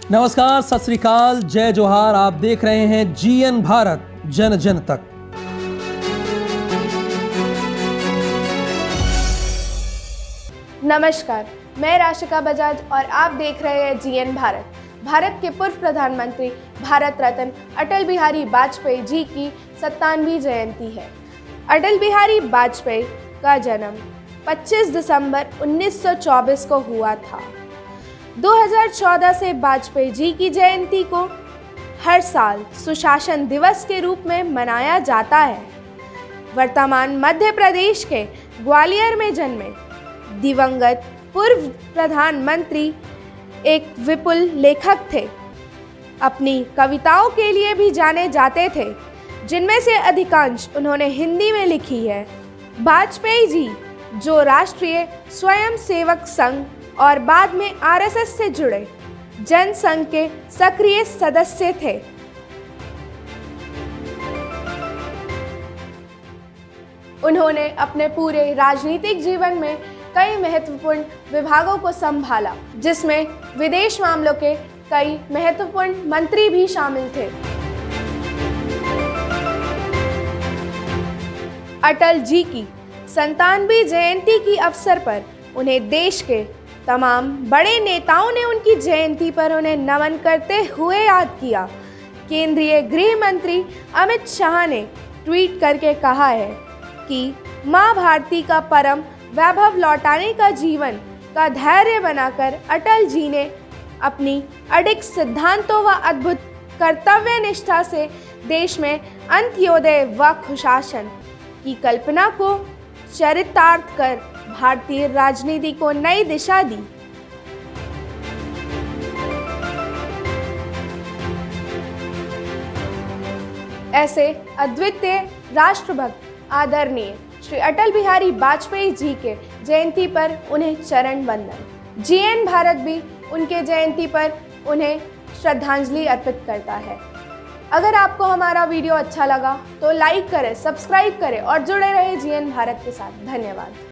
नमस्कार, सत श्री अकाल, जय जोहार। आप देख रहे हैं जीएन भारत, जन जन तक। नमस्कार, मैं राशिका बजाज और आप देख रहे हैं जीएन भारत। भारत के पूर्व प्रधानमंत्री भारत रत्न अटल बिहारी वाजपेयी जी की 97वीं जयंती है। अटल बिहारी वाजपेयी का जन्म 25 दिसंबर 1924 को हुआ था। 2014 से वाजपेयी जी की जयंती को हर साल सुशासन दिवस के रूप में मनाया जाता है। वर्तमान मध्य प्रदेश के ग्वालियर में जन्मे दिवंगत पूर्व प्रधानमंत्री एक विपुल लेखक थे। अपनी कविताओं के लिए भी जाने जाते थे, जिनमें से अधिकांश उन्होंने हिंदी में लिखी है। वाजपेयी जी, जो राष्ट्रीय स्वयंसेवक संघ और बाद में आरएसएस से जुड़े जनसंघ के सक्रिय सदस्य थे। उन्होंने अपने पूरे राजनीतिक जीवन में कई महत्वपूर्ण विभागों को संभाला, जिसमें विदेश मामलों के कई महत्वपूर्ण मंत्री भी शामिल थे। अटल जी की 97वीं जयंती की अवसर पर उन्हें देश के तमाम बड़े नेताओं ने उनकी जयंती पर उन्हें नमन करते हुए याद किया। केंद्रीय गृह मंत्री अमित शाह ने ट्वीट करके कहा है कि मां भारती का परम वैभव लौटाने का जीवन का धैर्य बनाकर अटल जी ने अपनी अडिग सिद्धांतों व अद्भुत कर्तव्य निष्ठा से देश में अंत्योदय व सुशासन की कल्पना को चरितार्थ कर भारतीय राजनीति को नई दिशा दी। ऐसे अद्वितीय राष्ट्रभक्त आदरणीय श्री अटल बिहारी वाजपेयी जी के जयंती पर उन्हें चरण वंदन। जीएन भारत भी उनके जयंती पर उन्हें श्रद्धांजलि अर्पित करता है। अगर आपको हमारा वीडियो अच्छा लगा तो लाइक करें, सब्सक्राइब करें और जुड़े रहे जीएन भारत के साथ। धन्यवाद।